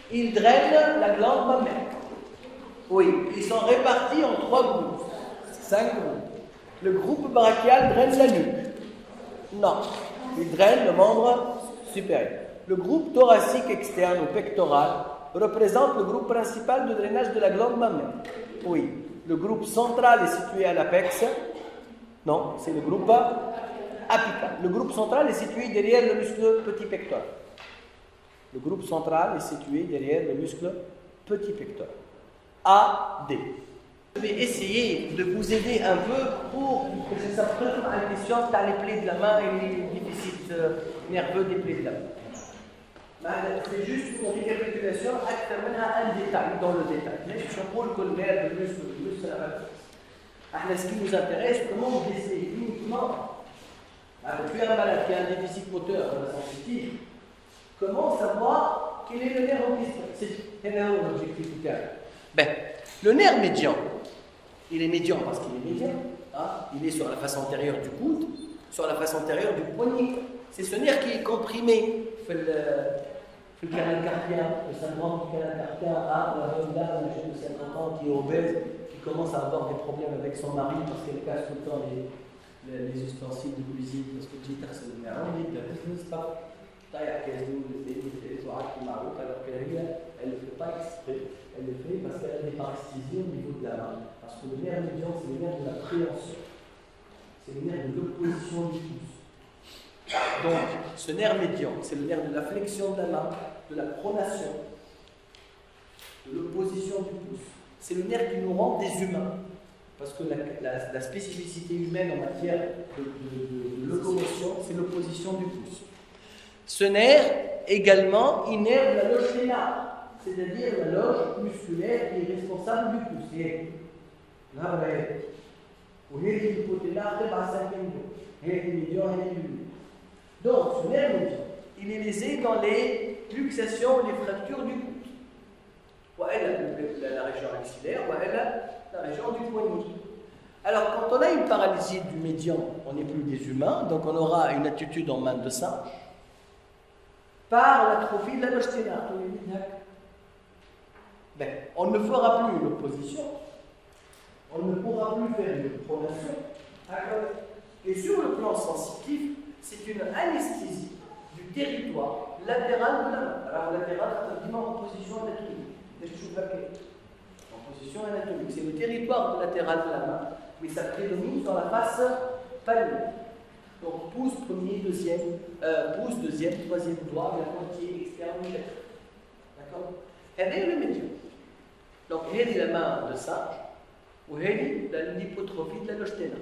Ils drainent la glande mammaire. Oui, ils sont répartis en 3 groupes, 5 groupes. Le groupe brachial draine la nuque. Non, il draine le membre supérieur. Le groupe thoracique externe ou pectoral représente le groupe principal de drainage de la glande mammaire. Oui, le groupe central est situé à l'apex. Non, c'est le groupe apical. Le groupe central est situé derrière le muscle petit pectoral. Le groupe central est situé derrière le muscle petit pectoral. A, D. Je vais essayer de vous aider un peu pour que ça s'apprenne à la question dans les plaies de la main et les déficits nerveux des plaies de la main. C'est juste une récapitulation, un détail dans le détail. Je propose que le nerf, le muscle, la main. Ce qui nous intéresse, comment on essaie uniquement, tu es un malade qui a un déficit moteur sensitif, comment savoir quel est le nerf en question? C'est l'objectif du terme. Ben, le nerf médian, il est médian parce qu'il est médian, hein? Il est sur la face antérieure du coude, sur la face antérieure du poignet. C'est ce nerf qui est comprimé. Le canal carpien, le syndrome du canal carpien a la bonne dame de 50 ans qui est obèse, qui commence à avoir des problèmes avec son mari parce qu'elle casse tout le temps les ustensiles de cuisine, parce que j'ai taxé le mère, on dit que c'est pas alors qu'elle ne le fait pas exprès, elle le fait parce qu'elle a des paresthésies au niveau de la main. Parce que le nerf médian, c'est le nerf de la préhension. C'est le nerf de l'opposition du pouce. Donc, ce nerf médian, c'est le nerf de la flexion de la main, de la pronation, de l'opposition du pouce. C'est le nerf qui nous rend des humains. Parce que la spécificité humaine en matière de locomotion, c'est l'opposition du pouce. Ce nerf, également, innerve la loge ténare, c'est-à-dire la loge musculaire qui est responsable du pouce. Et là, vous voyez l'hypoténare, c'est par 5e dos. Donc, ce nerf médian, il est lésé dans les luxations et les fractures du coude. Voilà la région axillaire, voilà la région du poignet. Alors, quand on a une paralysie du médian, on n'est plus des humains, donc on aura une attitude en main de singe par l'atrophie de la loge ténare. Ben, on ne fera plus une opposition, on ne pourra plus faire une pronation. Et sur le plan sensitif, c'est une anesthésie du territoire latéral de la main. Alors, latéral, c'est en position anatomique. En position anatomique. C'est le territoire latéral de la main, mais ça prédomine sur la face palmaire. Donc, pouce premier, deuxième, pouce deuxième, troisième doigt, la moitié externe du lèvre. D'accord? Et le médian. Donc, il y a la main de singe, ou il y a l'hypotrophie de la loge ténare.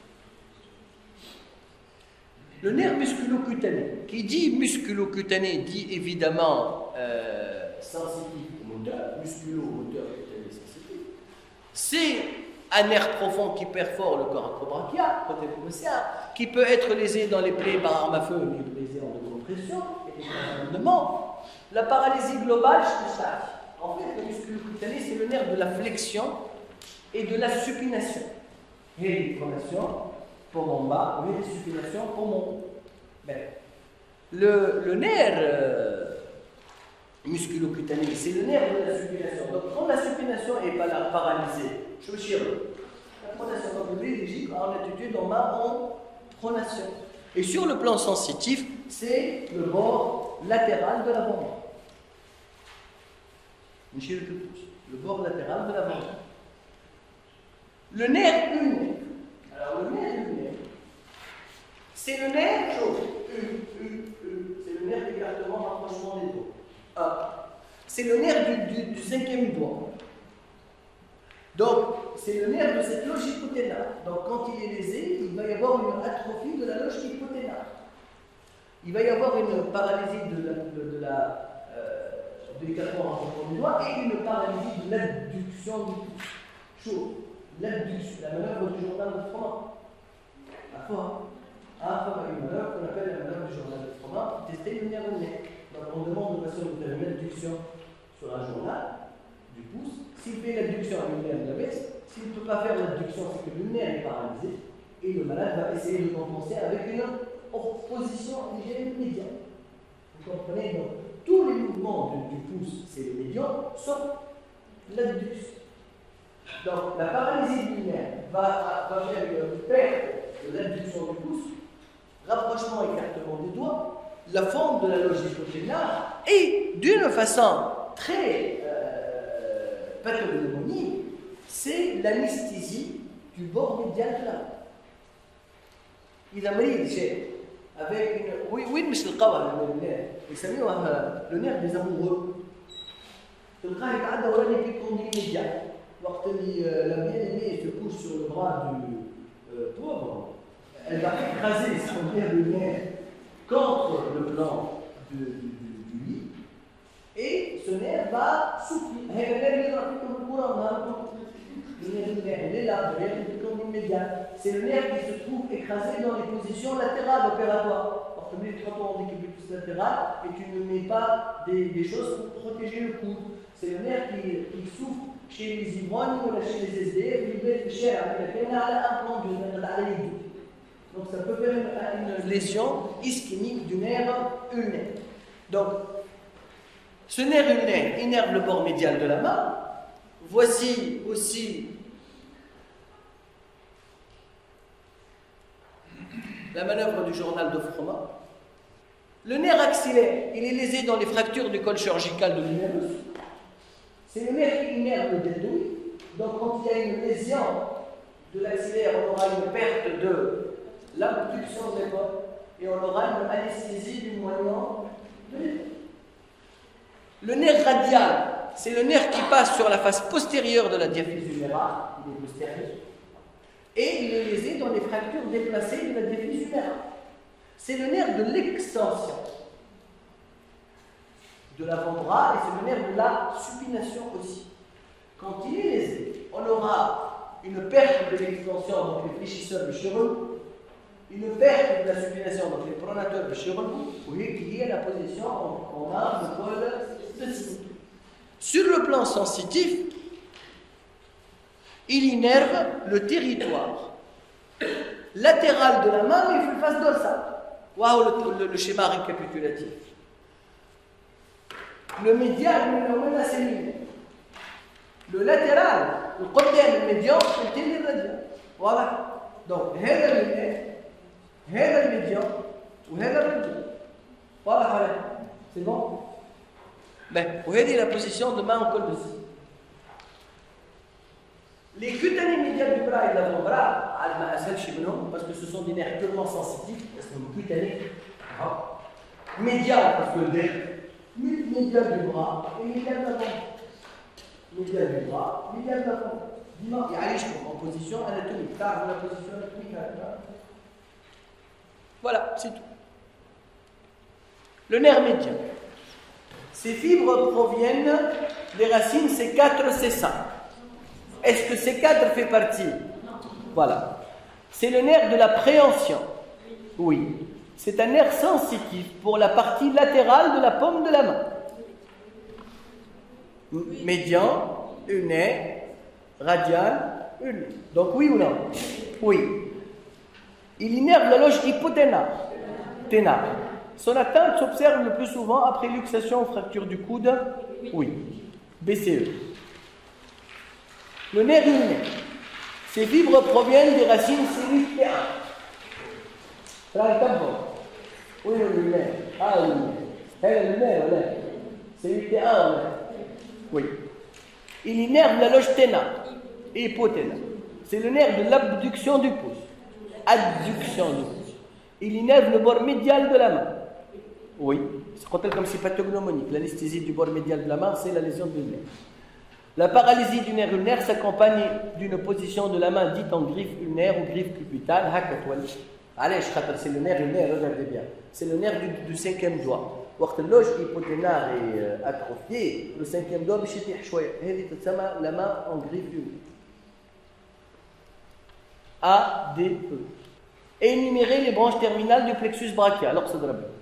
Le nerf musculocutané, qui dit musculocutané, dit évidemment sensitif au moteur, musculo-moteur cutané sensitif. C'est un nerf profond qui perfore le corps acrobrachial, côté gaussien, qui peut être lésé dans les plaies par arme à feu, mais lésé en décompression, et décommandement. La paralysie globale, c'est ça. En fait, le musculocutané, c'est le nerf de la flexion et de la supination. Et pronation, poumon bas, et supination, poumon. Ben, le nerf musculocutané, c'est le nerf de la supination. Donc, quand la supination est paralysée, je chire. La pronation, comme vous voyez, en attitude en main en pronation. Et sur le plan sensitif, c'est le bord latéral de l'avant-bras. Le bord latéral de l'avant-bras. Le nerf ulnaire. Alors, le nerf ulnaire, c'est le nerf chaud. C'est le nerf d'écartement, rapprochement des doigts. C'est le nerf du 5e doigt. Donc, c'est le nerf de cette loge hypoténare. Donc, quand il est lésé, il va y avoir une atrophie de la loge hypoténare. Il va y avoir une paralysie de l'écartement rapprochement des doigts et une paralysie de l'abduction du pouce. Chaud. L'abduction, la manœuvre du journal de Froment. La fois, une manœuvre qu'on appelle la manœuvre du journal de Froment, qui testait le nerf ulnaire. Donc, on demande au patient de faire une abduction sur un journal du pouce. S'il fait l'abduction à l'ulnaire de la baisse, s'il ne peut pas faire l'abduction, c'est que l'ulnaire est paralysé et le malade va essayer de compenser avec une opposition légère médiane. Vous comprenez? Donc, tous les mouvements du pouce, c'est le médian, sauf l'adduction. Donc, la paralysie du nerf va faire une perte de l'adduction du pouce, rapprochement, écartement des doigts, la forme de la loge hypothénare, et d'une façon très pathognomonique, c'est l'anesthésie du bord médial de la main. إذا مريض شيء avec une وين القوى يسميوها le nerf des amoureux تلقاه يتعدى وراني في الكوندي médial وقت اللي la bien-aimée se couche sur le bras du pauvre, elle va écraser son nerf de nerf contre le plan du lit et ce nerf va souffrir. C'est le nerf qui se trouve écrasé dans les positions latérales opératoires. Parce que tu es en décubitus latéral et tu ne mets pas des choses pour protéger le coude. C'est le nerf qui souffre chez les ivrognes ou chez les SDF, il est cher avec la canal implant du nerf. Donc ça peut faire une lésion ischémique du nerf ulnaire. Donc, ce nerf ulnaire innerve le bord médial de la main. Voici aussi la manœuvre du journal de Froment. Le nerf axillaire, il est lésé dans les fractures du col chirurgical de l'humérus. C'est le nerf qui innerve le deltoïde. Donc, quand il y a une lésion de l'axillaire, on aura une perte de l'abduction des bords et on aura une anesthésie du moyen de l'épaule. Le nerf radial, c'est le nerf qui passe sur la face postérieure de la diaphyse humérale, il est postérieur, et il est lésé dans les fractures déplacées de la diaphyse humérale. C'est le nerf de l'extension de l'avant-bras et c'est le nerf de la supination aussi. Quand il est lésé, on aura une perte de l'extension, donc les fléchisseurs du chirurg, une perte de la supination, donc les pronateurs du chirurg, qui est la position qu'on a le col de cycle. Sur le plan sensitif, il innerve le territoire latéral de la main, mais il fait face dorsale. Waouh, le schéma récapitulatif. Le médial, le latéral, le côté le médian, le radial. Voilà. Donc, هذا le médian ou هذا le radial. Voilà. C'est bon? Ben, vous voyez la position de main en col de scie. Les cutanées médiales du bras et de l'avant-bras, parce que ce sont des nerfs purement sensitifs, parce que les cutanées, médial, parce que le nerf médial du bras et médial de l'avant. Médial du bras, médial de l'avant. Et allez, je prends en position anatomique. Tard, la position anatomique. Voilà, c'est tout. Le nerf médial. Ces fibres proviennent des racines C4, C5. Est-ce que C4 fait partie? Voilà. C'est le nerf de la préhension. Oui. C'est un nerf sensitif pour la partie latérale de la paume de la main. Médian, ulnaire, radial, ulnaire. Donc oui ou non? Oui. Il innerve la loge hypothénare. Ténare. Son atteinte s'observe le plus souvent après luxation ou fracture du coude. Oui. BCE. Le nerf ulnaire. Ces fibres proviennent des racines C8 T1. Oui, le nerf. Ah oui. Le nerf, C8 T1. Oui. Il innerve la loge ténare et hypothénare. C'est le nerf de l'abduction du pouce. Adduction du pouce. Il innerve le bord médial de la main. Oui, c'est comme c'est pathognomonique. L'anesthésie du bord médial de la main, c'est la lésion du nerf. La paralysie du nerf ulnaire s'accompagne d'une position de la main dite en griffe ulnaire ou griffe cupitale. Allez, c'est le nerf ulnaire, regardez bien. C'est le nerf du cinquième doigt. Quand la loge hypothénare est atrophiée, le cinquième doigt, la main en griffe ulnaire. A, D, E. Et énumérer les branches terminales du plexus brachial. Alors, c'est de la blague.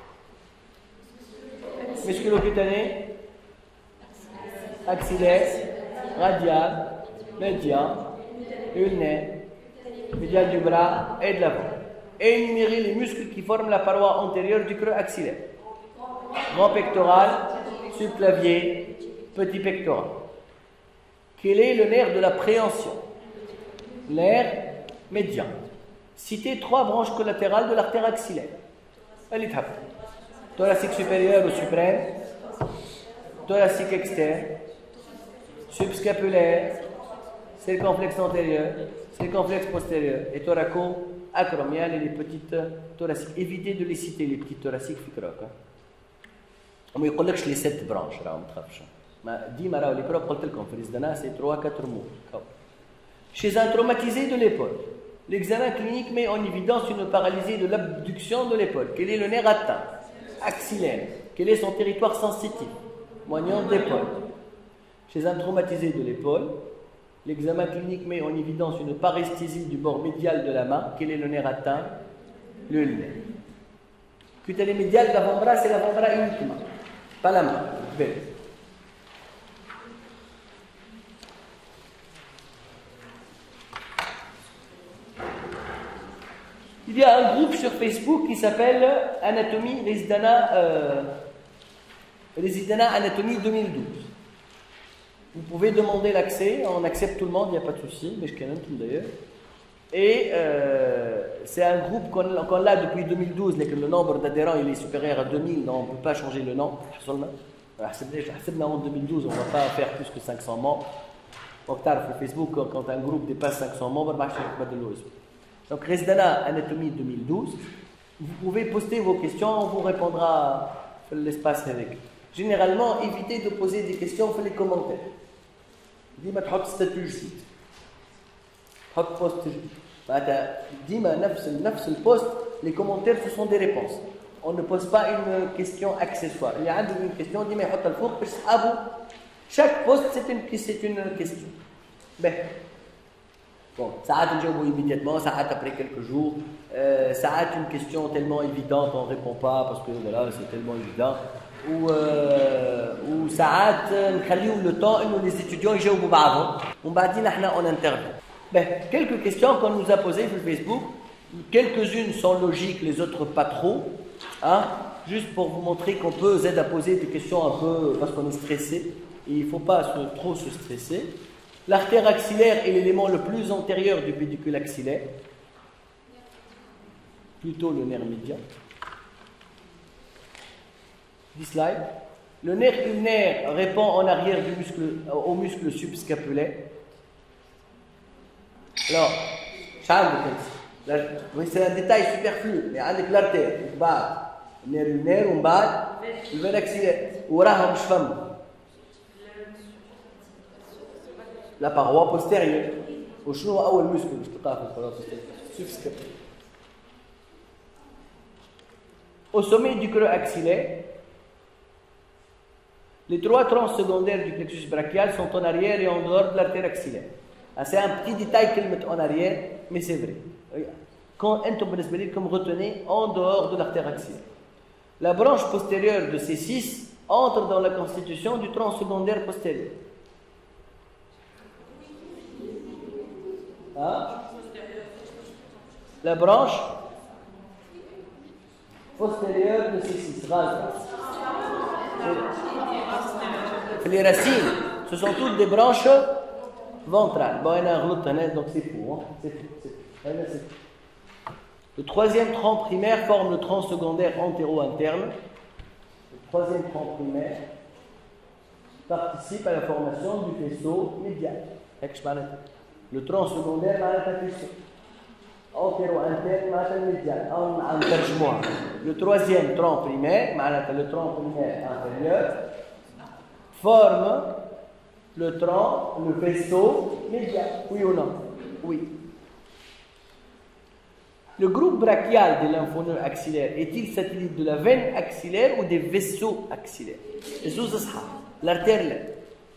Musculo-cutané, axillaire, radial, médian, ulnaire, médial du bras et de l'avant. Et énumérer les muscles qui forment la paroi antérieure du creux axillaire. grand pectoral, subclavier, petit pectoral. Quel est le nerf de la préhension? Nerf médian. Citez 3 branches collatérales de l'artère axillaire. Allez, tape. Thoracique supérieur ou suprême, thoracique externe, subscapulaire, circonflexe antérieur, circonflexe postérieur et thoraco-acromial et les petites thoraciques. Évitez de les citer, les petites thoraciques ficroc. On ne dit les 7 branches, là, on ne trappe pas. Dis, Mara, les crocs, c'est 3-4 mots. Chez un traumatisé de l'épaule, l'examen clinique met en évidence une paralysie de l'abduction de l'épaule. Quel est le nerf atteint? Axillaire. Quel est son territoire sensitif? Moignon d'épaule. Chez un traumatisé de l'épaule, l'examen clinique met en évidence une paresthésie du bord médial de la main. Quel est le nerf atteint? Le ulnaire. Cutané médial, l'avant-bras, c'est l'avant-bras uniquement, pas la main. Belle. Il y a un groupe sur Facebook qui s'appelle Anatomie Residana Anatomie 2012. Vous pouvez demander l'accès, on accepte tout le monde, il n'y a pas de souci, mais je connais tout d'ailleurs. Et c'est un groupe qu'on a depuis 2012, mais que le nombre d'adhérents il est supérieur à 2000, donc on ne peut pas changer le nom. En 2012, on ne va pas faire plus que 500 membres. Donc, sur Facebook, quand un groupe dépasse 500 membres, on ne va pas de l'OSP. Donc, Residana Anatomie 2012, vous pouvez poster vos questions, on vous répondra dans l'espace avec. Généralement, évitez de poser des questions dans les commentaires. Dis-moi, tu as statut site. Tu as post. Dis-moi, le post, les commentaires, ce sont des réponses. On ne pose pas une question accessoire. Il y a une question, dis-moi, tu as le four, chaque post, c'est une question. Ben. Bon, ça a déjà immédiatement, ça a après quelques jours, ça a une question tellement évidente, on ne répond pas parce que voilà, c'est tellement évident. Ou ça a le temps où les étudiants ils jouent avant. On va dire on intervient. Ben, quelques questions qu'on nous a posées sur Facebook, quelques-unes sont logiques, les autres pas trop. Hein, juste pour vous montrer qu'on peut vous aider à poser des questions un peu parce qu'on est stressé. Et il ne faut pas trop se stresser. L'artère axillaire est l'élément le plus antérieur du pédicule axillaire, plutôt le nerf médian. 10 slides. Le nerf ulnaire répond en arrière au muscle subscapulaire. Alors, c'est un détail superflu, mais avec l'artère, le nerf ulnaire, le nerf axillaire, la paroi postérieure. وشنو muscle اللي تلقاه في القناه postérieure? Au sommet du creux axillaire, les 3 troncs secondaires du plexus brachial sont en arrière et en dehors de l'artère axillaire. C'est un petit détail qu'ils mettent en arrière, mais c'est vrai. Quand comme retenez en dehors de l'artère axillaire. La branche postérieure de ces 6 entre dans la constitution du tronc secondaire postérieur. Hein? La branche postérieure de ces 6. Les racines, ce sont toutes des branches ventrales. Bon, il y a un gluten, donc c'est fou. Hein? Le 3e tronc primaire forme le tronc secondaire antéro-interne. Le 3e tronc primaire participe à la formation du faisceau médial. Le tronc secondaire معناتها faisceau. Antéro-interne معناتها médial. Le 3e tronc primaire, معناتها le tronc primaire inférieur, forme le tronc, le faisceau médial. Oui ou non? Oui. Le groupe brachial des lymphoneuses axillaires est-il satellite de la veine axillaire ou des vaisseaux axillaires? L'artère.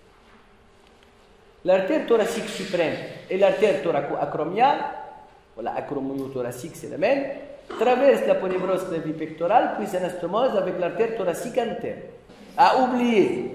L'artère thoracique suprême et l'artère thoraco-acromiale, voilà, acromio-thoracique c'est la même, traverse la ponévrose clavipectorale puis s'anastomose avec l'artère thoracique interne. À oublier.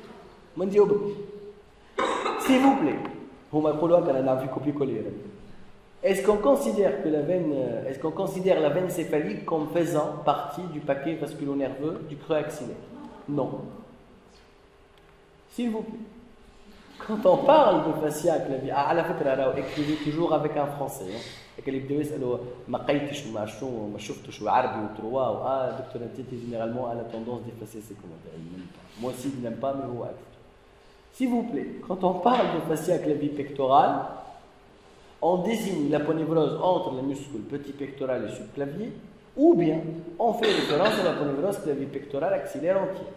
S'il vous plaît, vous m'avez copié-coller. Est-ce qu'on considère la veine céphalique comme faisant partie du paquet vasculo-nerveux du creux axillaire? Non. S'il vous plaît. Quand on parle de fascia clavier, à la fois, écrivez toujours avec un français. Et اللي بداو يسالوا ما قيتش وما شنو وما شفتش وعربي وتروا دكتور انت généralement a la tendance d'effacer ses commentaires. Moi aussi je n'aime pas mais هو أكثر. S'il vous plaît, quand on parle de fascia clavier pectoral, on désigne l'aponévrose entre les muscles petit pectoral et subclavier, ou bien on fait référence à l'aponévrose clavier pectoral axillaire entier.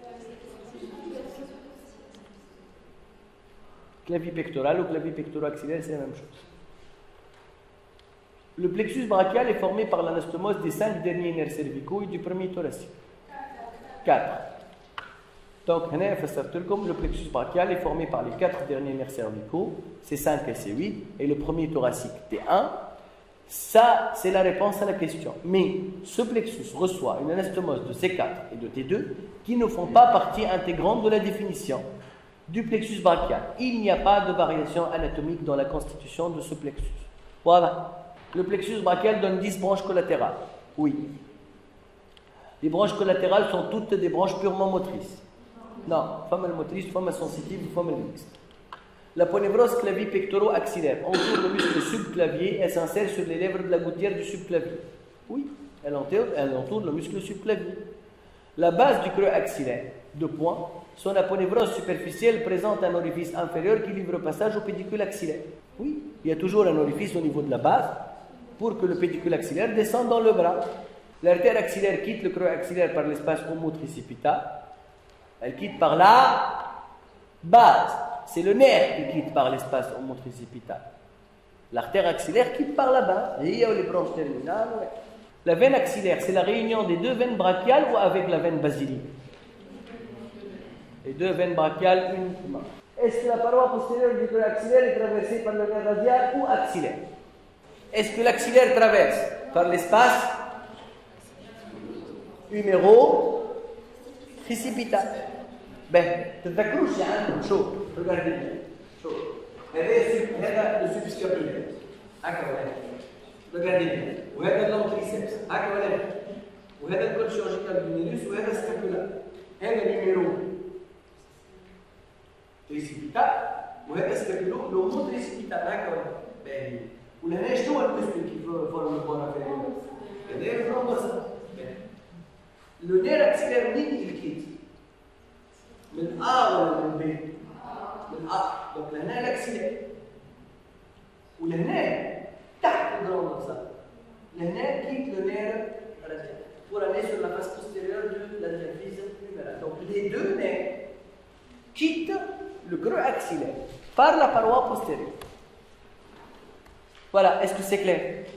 Clavier pectoral ou clavier pectoro-axillaire, c'est la même chose. Le plexus brachial est formé par l'anastomose des 5 derniers nerfs cervicaux et du premier thoracique. 4. Donc, le plexus brachial est formé par les 4 derniers nerfs cervicaux, C5 et C8, et le premier thoracique, T1. Ça, c'est la réponse à la question. Mais ce plexus reçoit une anastomose de C4 et de T2 qui ne font pas partie intégrante de la définition du plexus brachial. Il n'y a pas de variation anatomique dans la constitution de ce plexus. Voilà. Le plexus brachial donne 10 branches collatérales. Oui. Les branches collatérales sont toutes des branches purement motrices. Non, femmes motrices, femmes sensitives, femmes mixtes. La ponévrose clavie pectoro-axillaire entoure le muscle subclavier et s'insère sur les lèvres de la gouttière du subclavier. Oui, elle entoure le muscle subclavier. La base du creux axillaire, 2 points, son aponévrose superficielle présente un orifice inférieur qui livre passage au pédicule axillaire. Oui, il y a toujours un orifice au niveau de la base pour que le pédicule axillaire descende dans le bras. L'artère axillaire quitte le creux axillaire par l'espace homotricipital. Elle quitte par la base. C'est le nerf qui quitte par l'espace homotricipital. L'artère axillaire quitte par la base. Et il y a les branches terminales. La veine axillaire, c'est la réunion des 2 veines brachiales ou avec la veine basilique? Les 2 veines brachiales uniquement. Est-ce que la paroi postérieure du creux axillaire est traversée par le nerf radial ou axillaire? Est-ce que l'axillaire traverse par l'espace huméro-tricipital? Ben, تتذكروش عندكم شوف regardez bien شوف هذا السوبسكابيلر هكا ولا regardez bien وهذا اللونتريسبس هكا ولا وهذا الكول شيرجيكال بينيروس وهذا السكابولا هذا النيميرو تريسيبيتال وهذا سكابولو لومو تريسيبيتال هكا ولا باهي ولهنا شنو هو المسكل كي فورم البون انفيريور هذا الفرونس لو نير اكسيلير منين الكيت من A ولا من B؟ من A. Donc لهنا الاكسيلير ولهنا تحت الجراند لهنا كيت لو نير radial pour aller sur la face postérieure de la diaphyse humérale. Donc les 2 nerfs quittent le creux axillaire par la paroi postérieure. Voilà, est-ce que c'est clair?